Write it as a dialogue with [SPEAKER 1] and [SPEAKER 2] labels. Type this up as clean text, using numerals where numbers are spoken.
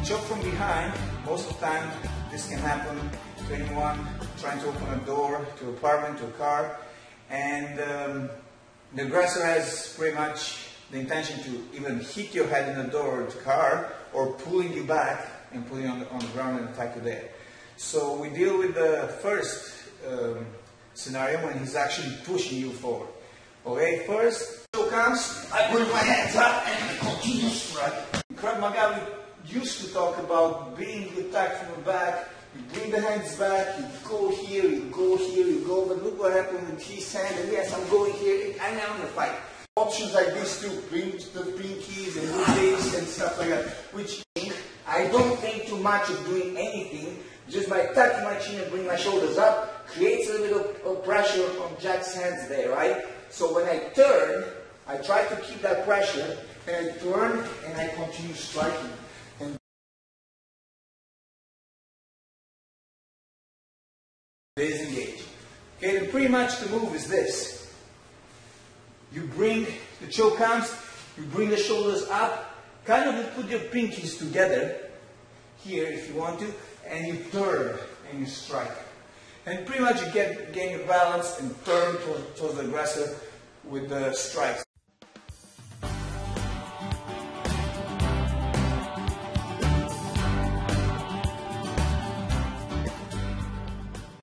[SPEAKER 1] choke from behind. Most of the time this can happen to anyone trying to open a door to an apartment, to a car, and the aggressor has pretty much the intention to even hit your head in the door of the car or pulling you back and putting you on the ground and attack you there. So we deal with the first scenario when he's actually pushing you forward. Okay, first, choke comes, I bring my hands up and I continue to strike. In Krav Maga, we used to talk about being attacked from the back. You bring the hands back, you go here, you go here, you go, but look what happened with his hand, and yes, I'm going here, I'm now in the fight. Options like this too, bring the pinkies and do this and stuff like that, which I don't think too much of doing anything, just by tucking my chin and bring my shoulders up, creates a little of pressure on Jack's hands there, right? So when I turn, I try to keep that pressure, and I turn and I continue striking. And disengage. Okay, then pretty much the move is this. You bring the choke comes, you bring the shoulders up, kind of you put your pinkies together, here if you want to, and you turn and you strike. And pretty much you gain your balance and turn towards the aggressor with the strikes.